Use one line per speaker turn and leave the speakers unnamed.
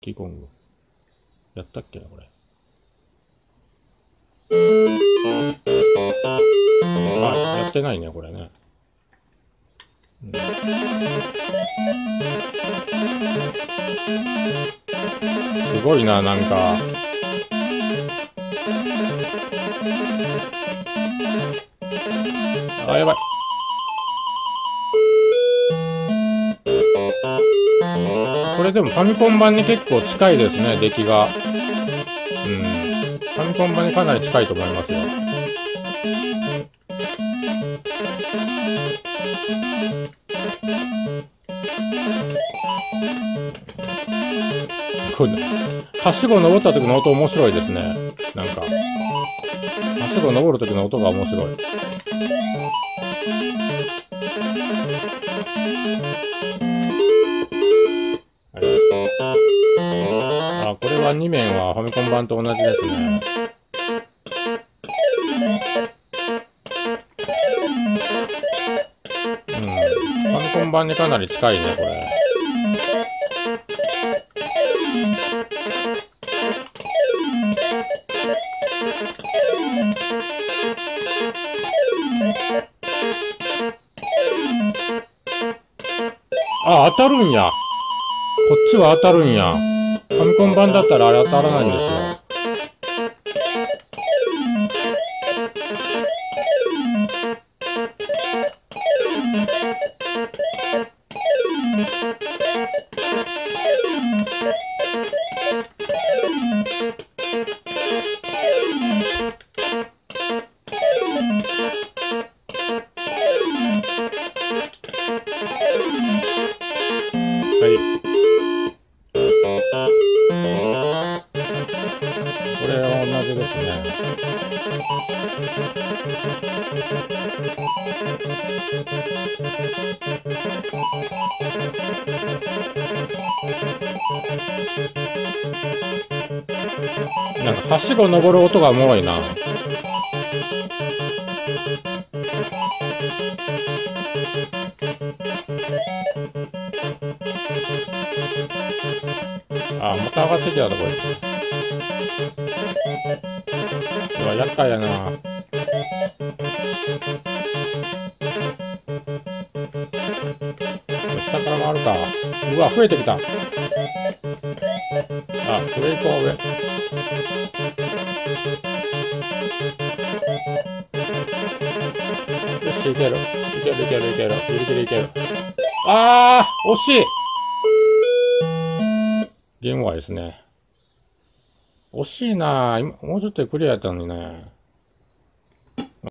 キーコング。やったっけな、これ。あ、やってないね、これね。すごいな、なんか。あ、やばい。これでもファミコン版に結構近いですね、出来が。ファミコン版にかなり近いと思いますよ。これ、はしご登った時の音面白いですね。なんか。はしご登る時の音が面白い。あ、これは2面はファミコン版と同じですね。ファミコン版にかなり近いね、これ。あ、当たるんや。こっちは当たるんや。ファミコン版だったらあれ当たらないんですよ。はい。これは同じですね。なんか、はしご登る音がおもろいな。あ、また上がってきたとこれ。うわ、厄介やな。下から回るか。うわ、増えてきた。あ、上行こう、上。よし、いける。いける、いける、いける。ギリギリいける。あー、惜しい。ゲームはですね。惜しいなぁ。今、もうちょっとでクリアやったのにね。